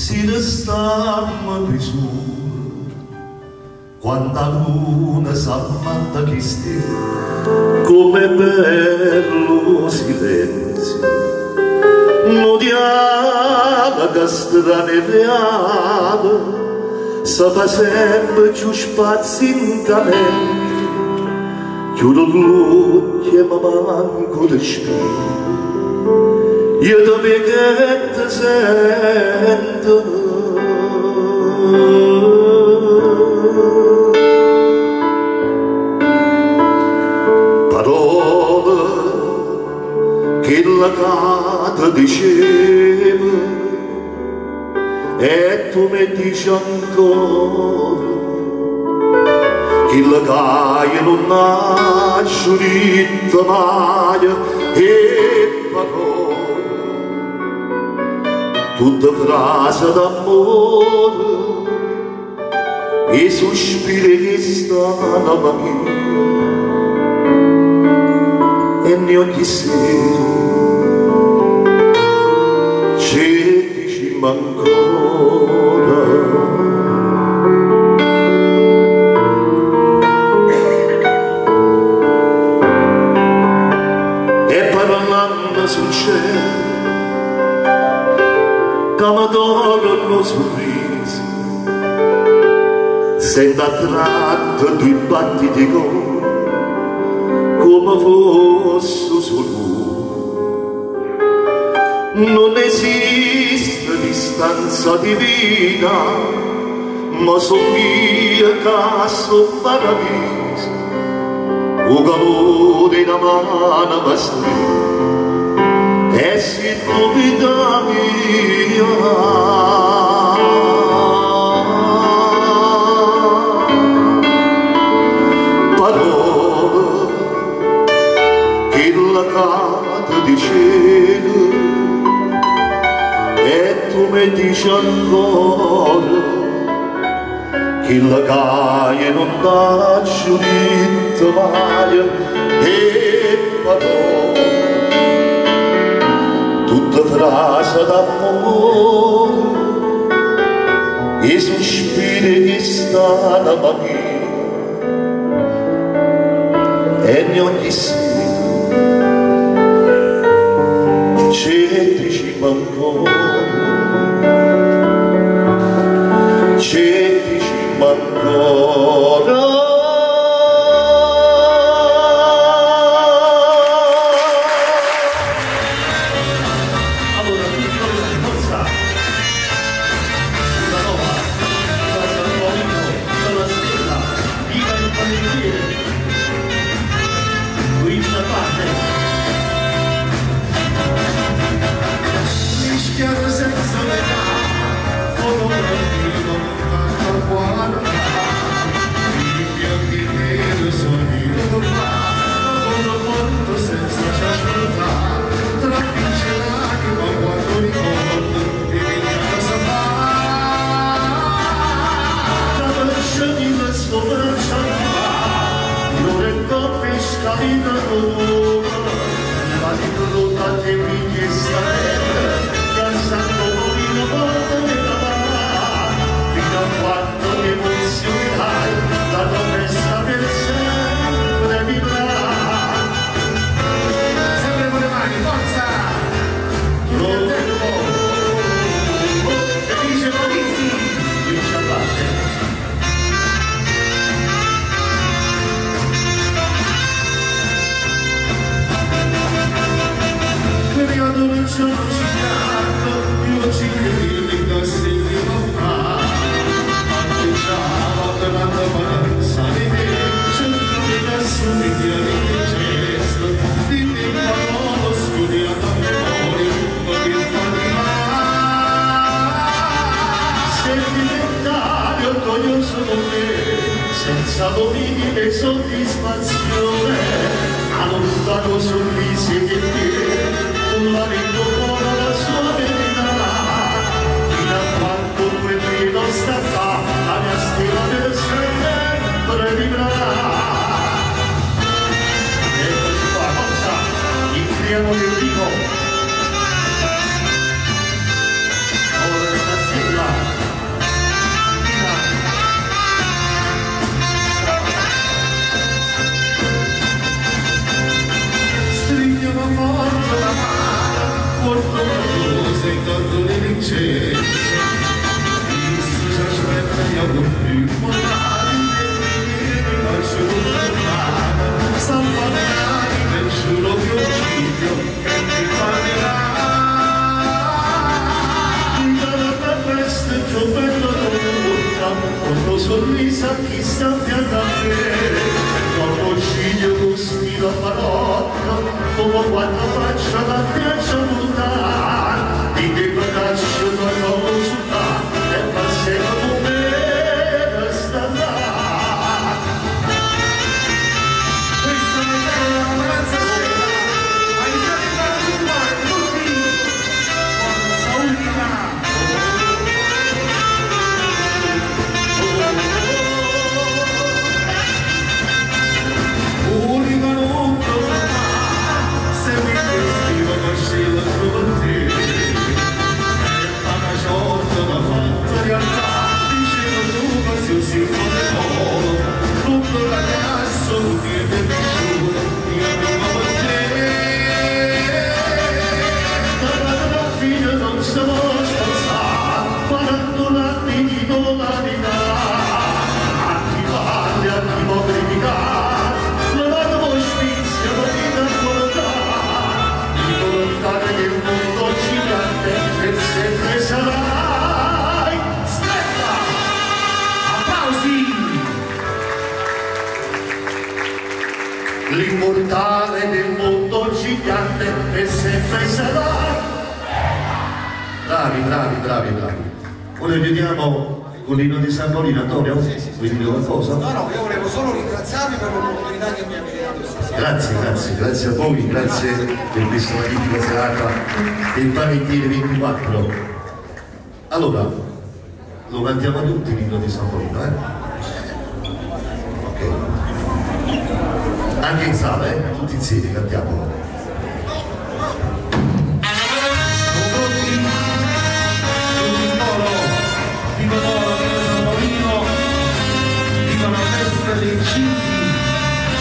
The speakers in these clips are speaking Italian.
si restammo qui su, quando la luna s'ammatta chi stella, come bello silenzio, nudiava che straneveava, si fa sempre più spazio in camera, chiudo l'occhio e mi manco di spiro, io da me che ti sento. Parole che la cata diceva e tu mi dici ancora che la caia non nasce unita mai e parole tutta frase d'amore e sospiri che stanno a me e ne ogni sera ci diciamo ancora. E parlando sul cielo che mi dorano sorrisi, sento attratto due battiti come fosse solo. Non esiste distanza divina, ma sono mia casa un paradiso, o calore da mano mi stringe, e se tu vita mia. Di cielo e tu mi dici ancora che la caia non dà giudizio mai e parole tutta frase d'amore e sospiri che stanno a me e ne ogni sera ci diciamo ancora, ci diciamo ancora. Allora, tutti noi forza, una nova, forza il momento, sono stella, viva il panettiere, qui c'è parte. Mischiato senza metà, fotografino lontano al cuore, i bianchi neri sogni con porto senza ciascuna, tra vince lacrima quando ricordo di mia cosa fa. La lascia di questo braccio non è coppia scavita d'onore, ma di brutta che mi chiesta santo molino porta della mamma, fino a quando mi emozionerai, la promessa per sempre vivrà. Sempre con le mani, forza! E dice Polizzi, dice a parte. Periodo non c'è io ci credo che si fa, diciamo che la avanza di me, cerco di assumere il gesto, di me parlo studiato a memoria, ma che fa di male. Sentimentale, orgoglioso con me, senza domini e soddisfazione, allontano sorrisi che te, un lamento buono la sua verità, fino a quando quel grido sta qua, la mia stella per sempre vivrà. Eccoci qua, forza, entriamo nel vivo. Ora questa stella fortunato sei tanto delinquente, isso já espera algum tempo lá e non ci vuole nada, salvare nel giuro di un figlio che ti parlerà. Dalla festa che bella donna, con lo sorriso a chi sta pianta a me. Dopo ciglio gusti la parola, come quando faccia la piazza montana, di che braccio non lo sulla, e passerà con me da stare. Questa è la pranza sera, ai salutati di mare tutti, con saurina. L'immortale del mondo gigante e sempre sarà. Bravi. Ora vediamo con l'inno di San Paolino, Antonio? Sì. Vuoi dire qualcosa? No, io volevo solo ringraziarvi per l'opportunità che mi avete dato. Grazie a voi, grazie per questa magnifica serata del Panettiere 24. Allora, lo cantiamo tutti l'inno di San Paolino, Ok. Anche in sala, tutti insieme cantiamolo. Viva San Paolino, viva la festa dei cigli.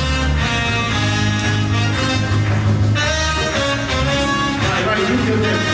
Vai, tutti a te.